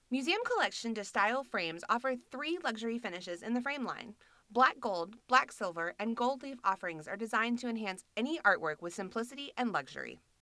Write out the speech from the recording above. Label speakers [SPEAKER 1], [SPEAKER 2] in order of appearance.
[SPEAKER 1] Museum Collection to Stijl frames offer 3 luxury finishes in the frame line. Black gold, black silver, and gold leaf offerings are designed to enhance any artwork with simplicity and luxury.